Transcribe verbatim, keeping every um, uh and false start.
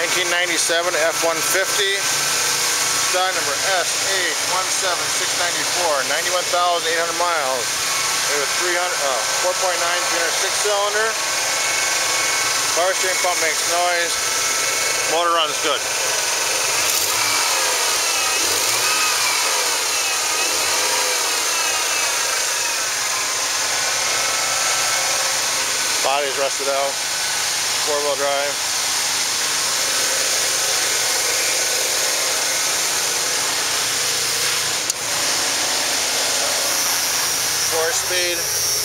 nineteen ninety-seven F one fifty. Stock number S H one seven six nine four. ninety-one thousand eight hundred miles. We have a three hundred, uh, four point nine, three oh six cylinder. Power steering pump makes noise. Motor runs good. Body's rusted out. Four-wheel drive. Four speed.